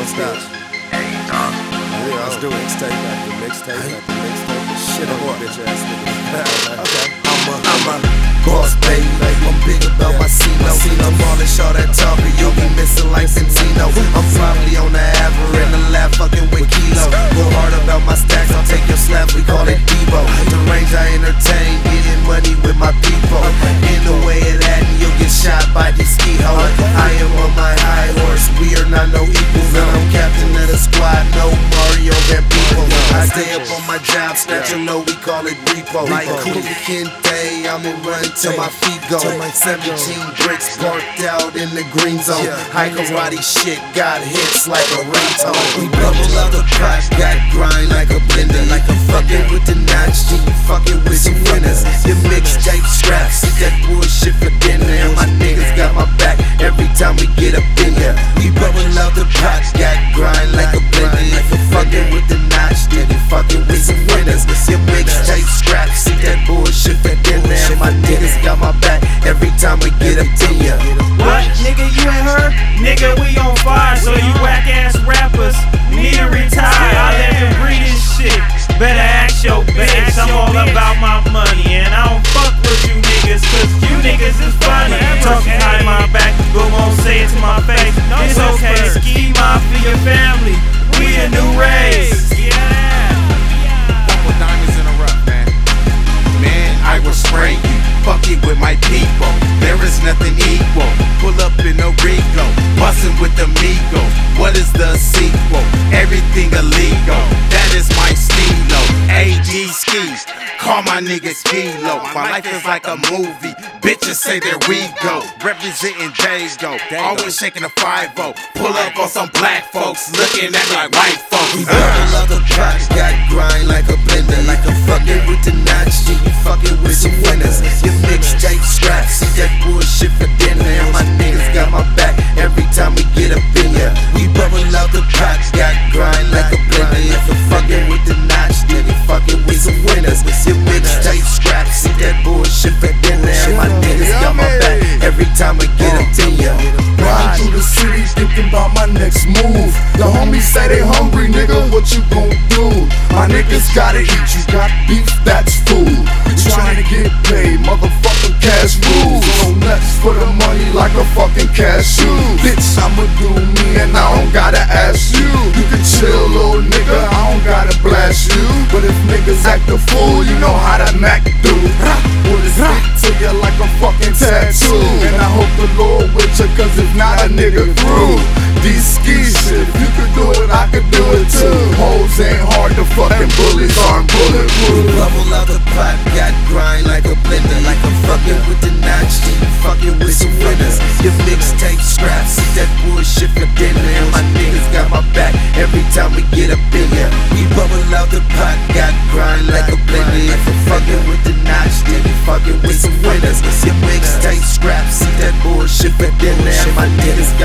stop. Yeah, let's do it. Mixtape after mixtape after mixtape. Shit on bitch ass nigga. Okay. I'm a boss, baby. I'm big about my C-No. I'm all all that talking, you'll be missing like Santino. I'm probably on the Aver in the lab fucking with Kilo. Go hard about my stacks, I'll take your slap, we call it Debo. The range I entertain, getting money with my people. In the way of that, you'll get shot by these ski hoes. I am on my high horse, we are not no equals. And I'm captain of the squad, no Mario Van Peebles. I stay up on my job, snatch a low, we call it repo. Like Cool Kente, I'ma run till my feet go. 17 bricks parked out in the green zone. High karate shit, got hits like a ringtone. We bubble out the pot, got grind like a blender. Like I'm fucking with the notch, you fucking with some winners. Your mixtape scraps, see that bullshit for dinner. And my niggas got my back every time we get up in here. We bubble out the pot, got grind like a blender. If you're fucking with the notch, then you fucking with some winners. Your mixtape scraps, see that bullshit for dinner. And my niggas got my back every time we get up in here. What, nigga, you ain't heard? Nigga, we on fire, so you whack ass rappers need to retire. I live and breathe this shit. Better ask your bitch. I'm all about my money, and I don't fuck with you niggas, cause you niggas is funny. Talking behind my back, but won't say it to my face. It's okay, ski mafia family. We a new race. Couple diamonds in a rough, man. Man, I will spray you. Fuck it with my people. There is nothing equal. Pull up in a Rico, bustin' with the Migo. What is the sequel? Everything illegal. That is my stilo. AG skis. Call my niggas Kilo. My life is like a movie. Bitches say there we go. Representing Dago. Always shaking a 5-0. Pull up on some black folks, looking at like white folks. We bubble out the pot, got grind like a blender. Like I'm fucking with the notch, you fucking with some winners. Your mixtape scraps, see that bullshit for dinner. And my niggas got my back every time we get up in here. We bubble out the pot, got grind like a blender. If you're fucking with the notch, then you fucking with some winners. Your mixtape scraps, see that bullshit for dinner. And my niggas got my back every time we get up in here. Riding through the city thinking about my next move. The homies say they hungry, nigga, what you gon' do? My niggas gotta eat, you got beef, that's food. We trying to get paid, motherfucking cash rules. So nuts for the money like a fucking cashew. Bitch, I'ma do me and I don't gotta ask you. You can chill, little nigga, I don't gotta blast you. But if niggas act a fool, you know how that Mac do. Put it stick to you like a fucking tattoo. And I hope the Lord with you, cause if not, a nigga through. These ski shit, if you could do it, I could do it too. Hoes ain't hard to fucking bullies aren't bulletproof. Bubble out the pot, got grind like a blender. Like I'm fucking with the notch, you fucking with some winners. Your mixtape scraps, see that bullshit for dinner. And my niggas got my back every time we get up in here. We bubble out the pot, got grind like a blender. If I'm fucking with the notch, then you fucking with some winners. Your mixtape scraps, see that bullshit for dinner. And my niggas